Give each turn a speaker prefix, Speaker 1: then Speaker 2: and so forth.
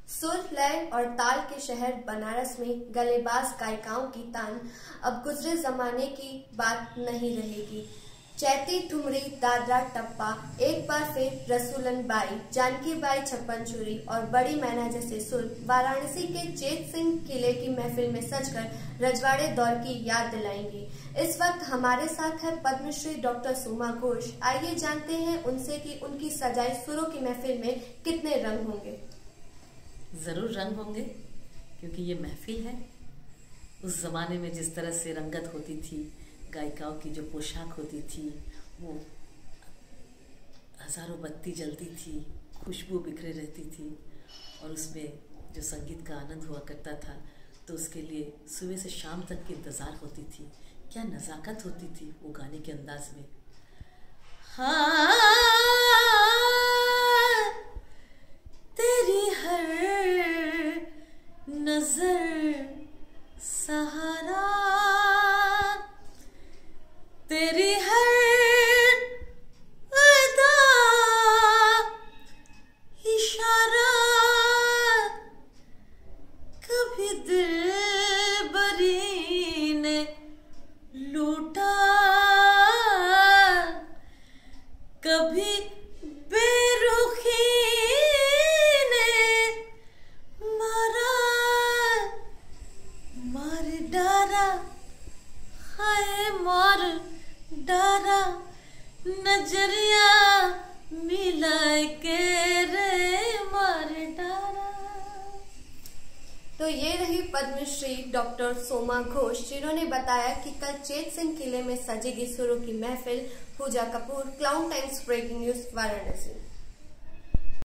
Speaker 1: सुर, लय और ताल के शहर बनारस में गलेबाज गायिकाओं की तान अब गुजरे जमाने की बात नहीं रहेगी। चैती, ठुमरी, दादरा, टप्पा, एक बार फिर रसूलन बाई, जानकी बाई, छप्पन छुरी और बड़ी मैना जैसे सुर वाराणसी के चेत सिंह किले की महफिल में सजकर रजवाड़े दौर की याद दिलाएंगी। इस वक्त हमारे साथ है पद्मश्री डॉक्टर सोमा घोष। आइए जानते हैं उनसे कि उनकी सजाई सुरों की महफिल में कितने रंग होंगे।
Speaker 2: जरूर रंग होंगे, क्योंकि ये महफिल है। उस जमाने में जिस तरह से रंगत होती थी, गायिकाओं की जो पोशाक होती थी, वो हजारों बत्ती जलती थी, खुशबू बिखरे रहती थी और उसमें जो संगीत का आनंद हुआ करता था, तो उसके लिए सुबह से शाम तक की इंतजार होती थी। क्या नज़ाकत होती थी वो गाने के अंदाज में। हाँ, तेरी हर नजर सहारा, तेरी हर अदा इशारा, कभी दिलबरी ने लूटा, कभी बेरुखी ने मारा, मार डारा, हाय मार डारा, नजरिया मिला के रे मार डारा।
Speaker 1: तो ये रही पद्मश्री डॉक्टर सोमा घोष, जिन्होंने बताया कि कल चेत सिंह किले में सजेगी सुरों की महफिल। Pooja Kapoor, clown times breaking news, Varanasi.